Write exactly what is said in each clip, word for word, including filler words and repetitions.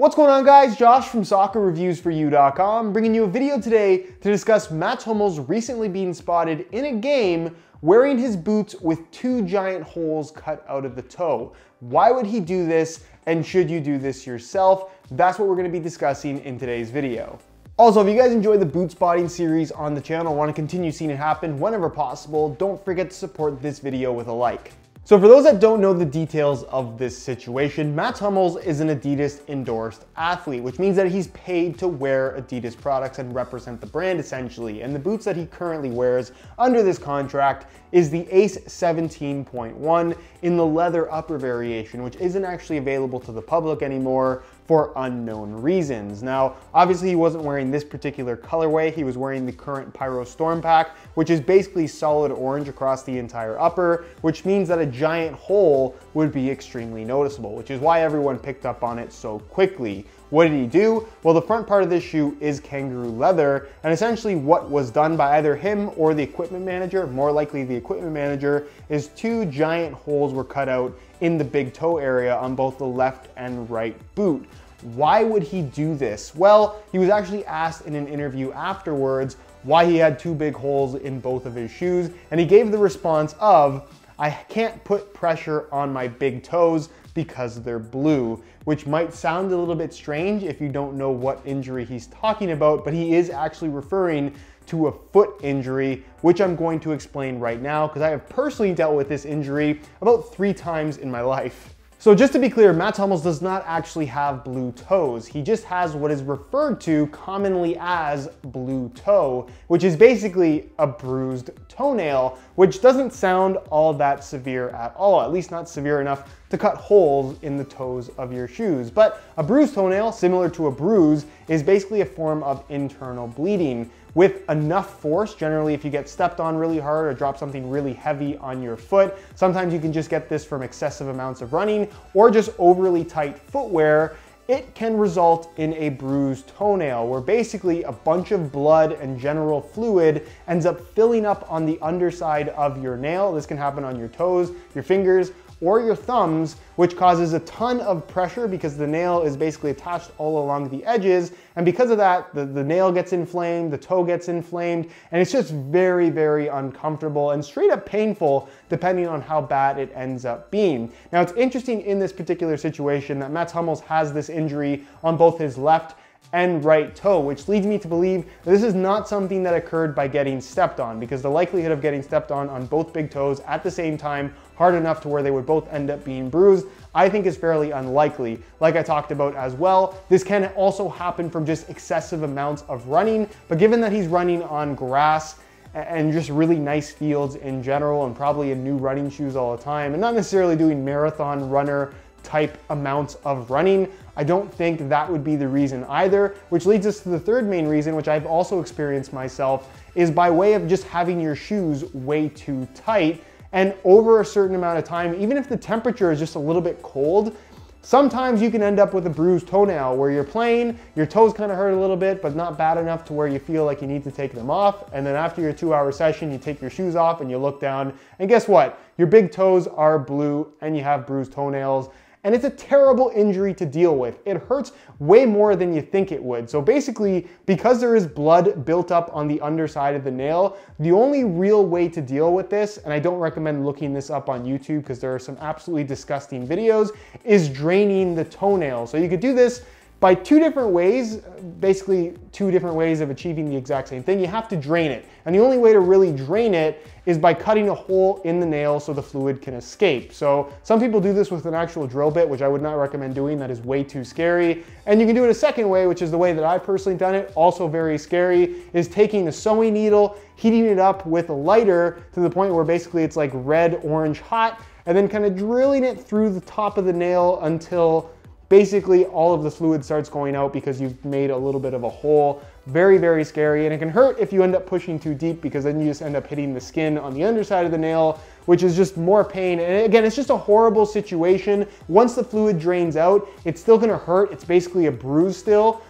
What's going on, guys? Josh from soccer reviews for you dot com bringing you a video today to discuss Mats Hummels recently being spotted in a game wearing his boots with two giant holes cut out of the toe. Why would he do this, and should you do this yourself? That's what we're going to be discussing in today's video. Also, if you guys enjoy the boot spotting series on the channel and want to continue seeing it happen whenever possible, don't forget to support this video with a like. So for those that don't know the details of this situation, Mats Hummels is an Adidas endorsed athlete, which means that he's paid to wear Adidas products and represent the brand essentially. And the boots that he currently wears under this contract is the Ace seventeen point one in the leather upper variation, which isn't actually available to the public anymore for unknown reasons. Now, obviously he wasn't wearing this particular colorway. He was wearing the current Pyro Storm Pack, which is basically solid orange across the entire upper, which means that a giant hole would be extremely noticeable, which is why everyone picked up on it so quickly. What did he do? Well, the front part of this shoe is kangaroo leather, and essentially what was done by either him or the equipment manager, more likely the equipment manager, is two giant holes were cut out in the big toe area on both the left and right boot. Why would he do this? Well, he was actually asked in an interview afterwards why he had two big holes in both of his shoes, and he gave the response of, "I can't put pressure on my big toes because they're blue," which might sound a little bit strange if you don't know what injury he's talking about, but he is actually referring to a foot injury, which I'm going to explain right now because I have personally dealt with this injury about three times in my life. So just to be clear, Mats Hummels does not actually have blue toes. He just has what is referred to commonly as blue toe, which is basically a bruised toenail, which doesn't sound all that severe at all, at least not severe enough to cut holes in the toes of your shoes. But a bruised toenail, similar to a bruise, is basically a form of internal bleeding with enough force. Generally, if you get stepped on really hard or drop something really heavy on your foot, sometimes you can just get this from excessive amounts of running or just overly tight footwear. It can result in a bruised toenail where basically a bunch of blood and general fluid ends up filling up on the underside of your nail. This can happen on your toes, your fingers, or your thumbs, which causes a ton of pressure because the nail is basically attached all along the edges. And because of that, the, the nail gets inflamed, the toe gets inflamed, and it's just very, very uncomfortable and straight up painful depending on how bad it ends up being. Now, it's interesting in this particular situation that Mats Hummels has this injury on both his left and right toe, which leads me to believe that this is not something that occurred by getting stepped on, because the likelihood of getting stepped on on both big toes at the same time, hard enough to where they would both end up being bruised, I think is fairly unlikely. Like I talked about as well, this can also happen from just excessive amounts of running, but given that he's running on grass and just really nice fields in general, and probably in new running shoes all the time, and not necessarily doing marathon runner type amounts of running, I don't think that would be the reason either, which leads us to the third main reason, which I've also experienced myself, is by way of just having your shoes way too tight. And over a certain amount of time, even if the temperature is just a little bit cold, sometimes you can end up with a bruised toenail where you're playing, your toes kind of hurt a little bit, but not bad enough to where you feel like you need to take them off. And then after your two hour session, you take your shoes off and you look down, and guess what? Your big toes are blue and you have bruised toenails. And it's a terrible injury to deal with. It hurts way more than you think it would. So basically, because there is blood built up on the underside of the nail, the only real way to deal with this, and I don't recommend looking this up on YouTube because there are some absolutely disgusting videos, is draining the toenail. So you could do this by two different ways, basically two different ways of achieving the exact same thing. You have to drain it. And the only way to really drain it is by cutting a hole in the nail so the fluid can escape. So some people do this with an actual drill bit, which I would not recommend doing. That is way too scary. And you can do it a second way, which is the way that I've personally done it, also very scary, is taking a sewing needle, heating it up with a lighter to the point where basically it's like red, orange hot, and then kind of drilling it through the top of the nail until basically all of the fluid starts going out because you've made a little bit of a hole. Very, very scary, and it can hurt if you end up pushing too deep because then you just end up hitting the skin on the underside of the nail, which is just more pain. And again, it's just a horrible situation. Once the fluid drains out, it's still gonna hurt. It's basically a bruise still,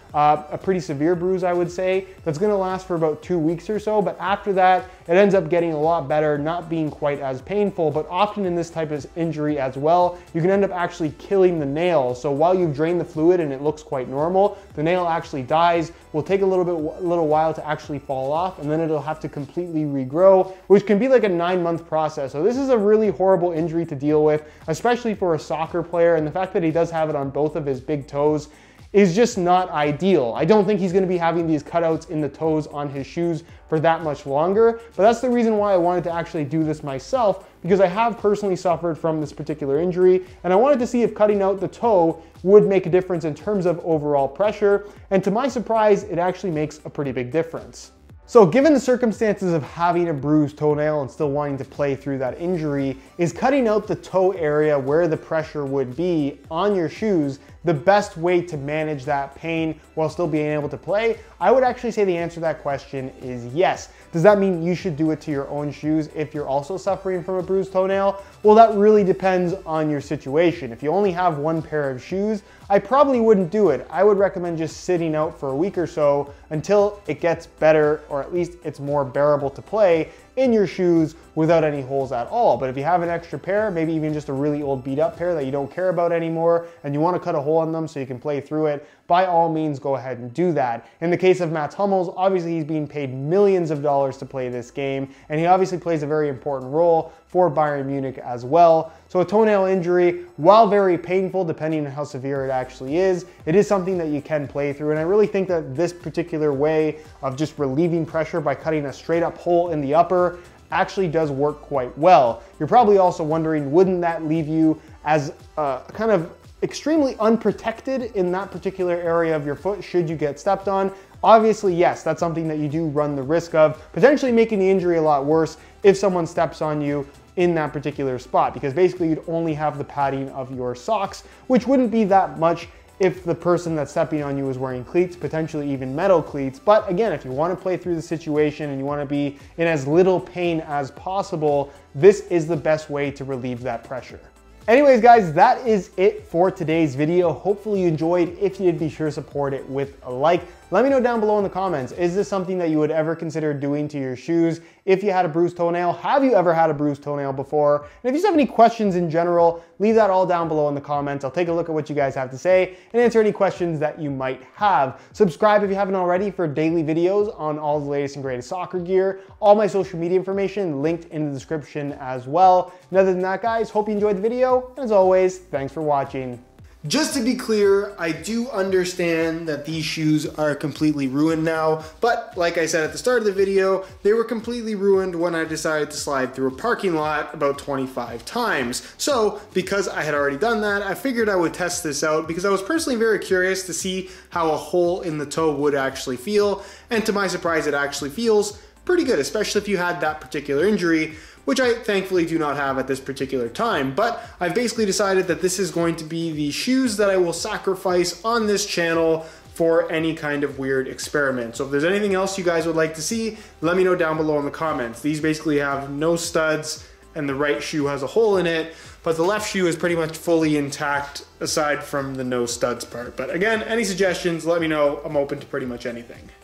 uh, a pretty severe bruise, I would say, that's gonna last for about two weeks or so, but after that, it ends up getting a lot better, not being quite as painful, but often in this type of injury as well, you can end up actually killing the nail. So while you've drained the fluid and it looks quite normal, the nail actually dies, will take a little bit, a little while to actually fall off, and then it'll have to completely regrow, which can be like a nine month process. So this is a really horrible injury to deal with, especially for a soccer player, and the fact that he does have it on both of his big toes is just not ideal. I don't think he's gonna be having these cutouts in the toes on his shoes for that much longer, but that's the reason why I wanted to actually do this myself, because I have personally suffered from this particular injury, and I wanted to see if cutting out the toe would make a difference in terms of overall pressure, and to my surprise, it actually makes a pretty big difference. So given the circumstances of having a bruised toenail and still wanting to play through that injury, is cutting out the toe area where the pressure would be on your shoes the best way to manage that pain while still being able to play? I would actually say the answer to that question is yes. Does that mean you should do it to your own shoes if you're also suffering from a bruised toenail? Well, that really depends on your situation. If you only have one pair of shoes, I probably wouldn't do it. I would recommend just sitting out for a week or so until it gets better, or at least it's more bearable to play in your shoes without any holes at all. But if you have an extra pair, maybe even just a really old beat up pair that you don't care about anymore, and you want to cut a hole in them so you can play through it, by all means go ahead and do that. In the case of Mats Hummels, obviously he's being paid millions of dollars to play this game, and he obviously plays a very important role for Bayern Munich as well. So a toenail injury, while very painful depending on how severe it actually is, it is something that you can play through, and I really think that this particular way of just relieving pressure by cutting a straight up hole in the upper actually does work quite well. You're probably also wondering, wouldn't that leave you as uh, kind of extremely unprotected in that particular area of your foot should you get stepped on? Obviously, yes, that's something that you do run the risk of potentially making the injury a lot worse if someone steps on you in that particular spot, because basically you'd only have the padding of your socks, which wouldn't be that much if the person that's stepping on you is wearing cleats, potentially even metal cleats. But again, if you want to play through the situation and you want to be in as little pain as possible, this is the best way to relieve that pressure. Anyways, guys, that is it for today's video. Hopefully you enjoyed. If you did, be sure to support it with a like. Let me know down below in the comments, is this something that you would ever consider doing to your shoes if you had a bruised toenail? Have you ever had a bruised toenail before? And if you just have any questions in general, leave that all down below in the comments. I'll take a look at what you guys have to say and answer any questions that you might have. Subscribe if you haven't already for daily videos on all the latest and greatest soccer gear. All my social media information linked in the description as well. And other than that, guys, hope you enjoyed the video. And as always, thanks for watching. Just to be clear, I do understand that these shoes are completely ruined now, but like I said at the start of the video, they were completely ruined when I decided to slide through a parking lot about twenty-five times. So because I had already done that, I figured I would test this out because I was personally very curious to see how a hole in the toe would actually feel, and to my surprise, it actually feels pretty good, especially if you had that particular injury, which I thankfully do not have at this particular time. But I've basically decided that this is going to be the shoes that I will sacrifice on this channel for any kind of weird experiment. So if there's anything else you guys would like to see, let me know down below in the comments. These basically have no studs and the right shoe has a hole in it, but the left shoe is pretty much fully intact aside from the no studs part. But again, any suggestions, let me know. I'm open to pretty much anything.